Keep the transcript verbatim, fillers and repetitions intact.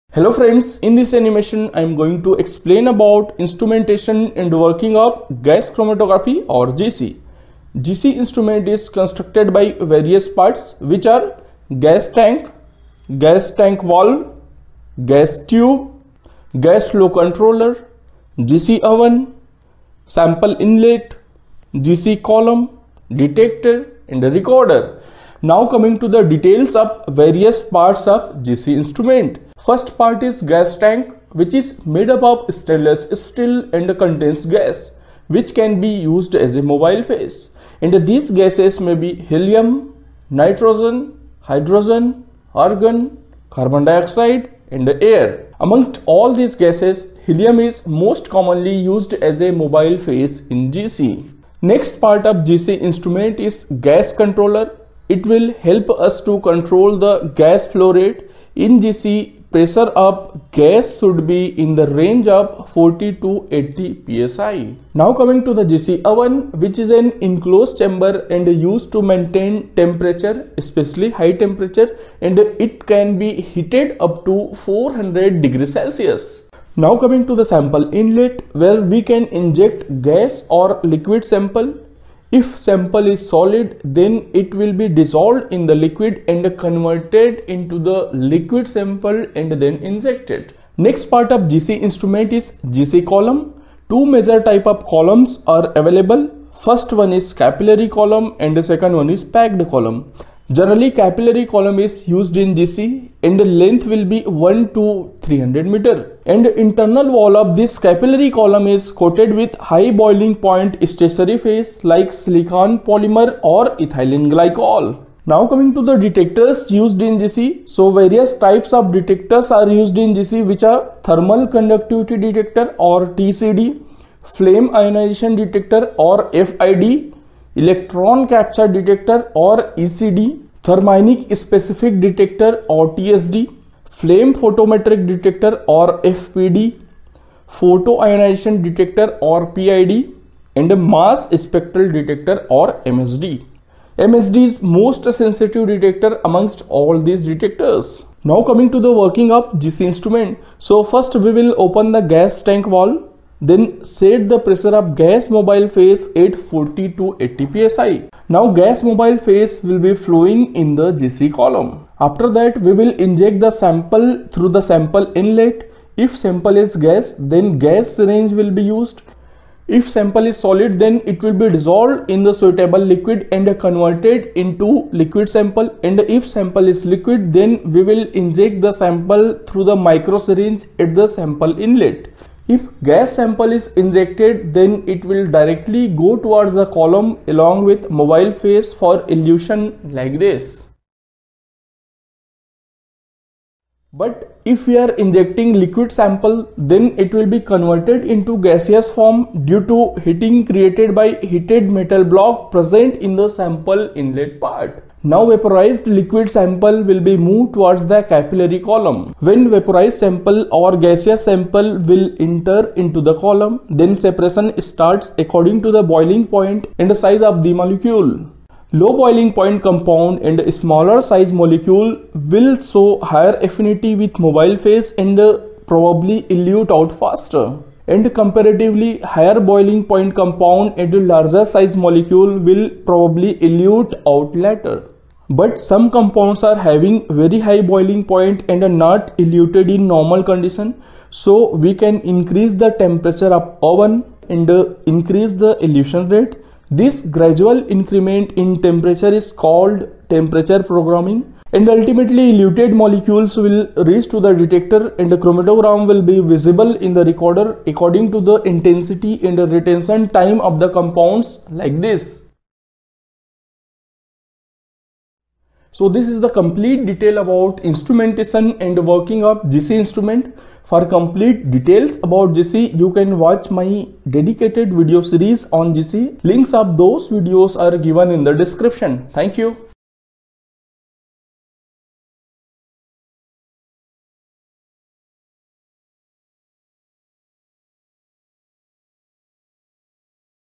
Hello friends, in this animation I am going to explain about instrumentation and working of gas chromatography or G C. G C instrument is constructed by various parts which are gas tank, gas tank valve, gas tube, gas flow controller, G C oven, sample inlet, G C column, detector and a recorder. Now coming to the details of various parts of G C instrument. First part is gas tank, which is made up of stainless steel and contains gas which can be used as a mobile phase. And these gases may be helium, nitrogen, hydrogen, argon, carbon dioxide and air. Amongst all these gases, helium is most commonly used as a mobile phase in G C. Next part of G C instrument is gas controller. It will help us to control the gas flow rate. In G C, pressure of gas should be in the range of forty to eighty P S I. Now coming to the G C oven, which is an enclosed chamber and used to maintain temperature, especially high temperature, and it can be heated up to four hundred degrees Celsius. Now coming to the sample inlet, where we can inject gas or liquid sample. If sample is solid, then it will be dissolved in the liquid and converted into the liquid sample and then injected. Next part of G C instrument is G C column. Two major type of columns are available. First one is capillary column and the second one is packed column. Generally, capillary column is used in G C and the length will be one to three hundred meter. And the internal wall of this capillary column is coated with high boiling point stationary phase like silicon polymer or ethylene glycol. Now coming to the detectors used in G C. So various types of detectors are used in G C, which are thermal conductivity detector or T C D, flame ionization detector or F I D, electron capture detector or E C D, thermionic specific detector or T S D, flame photometric detector or F P D, photoionization detector or P I D, and a mass spectral detector or M S D. M S D is most sensitive detector amongst all these detectors. Now coming to the working of G C instrument. So first we will open the gas tank valve. Then set the pressure of gas mobile phase at forty to eighty P S I. Now gas mobile phase will be flowing in the G C column. After that we will inject the sample through the sample inlet. If sample is gas, then gas syringe will be used. If sample is solid, then it will be dissolved in the suitable liquid and converted into liquid sample. And if sample is liquid, then we will inject the sample through the micro syringe at the sample inlet. If gas sample is injected, then it will directly go towards the column along with mobile phase for elution like this. But if we are injecting liquid sample, then it will be converted into gaseous form due to heating created by heated metal block present in the sample inlet part. Now vaporized liquid sample will be moved towards the capillary column. When vaporized sample or gaseous sample will enter into the column, then separation starts according to the boiling point and the size of the molecule. Low boiling point compound and smaller size molecule will show higher affinity with mobile phase and probably elute out faster. And comparatively higher boiling point compound and larger size molecule will probably elute out later. But some compounds are having very high boiling point and are not eluted in normal condition. So we can increase the temperature of oven and increase the elution rate. This gradual increment in temperature is called temperature programming. And ultimately eluted molecules will reach to the detector and the chromatogram will be visible in the recorder according to the intensity and the retention time of the compounds like this. So this is the complete detail about instrumentation and working of G C instrument. For complete details about G C, you can watch my dedicated video series on G C. Links of those videos are given in the description. Thank you.